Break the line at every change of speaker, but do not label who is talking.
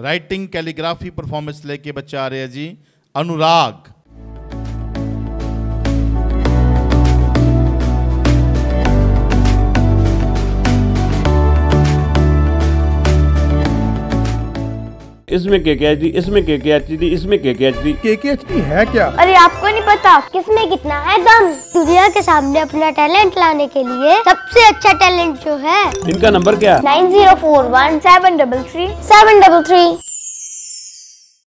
Writing calligraphy performance लेके बच्चा आ रहे हैं जी अनुराग।
इसमें KKHD, इसमें KKHD, इसमें KKHD।
KKHD है क्या?
अरे आपको नहीं पता किसमें कितना है दम। दुनिया के सामने अपना टैलेंट लाने के लिए सबसे अच्छा टैलेंट जो है।
इनका नंबर क्या?
9041 733 733।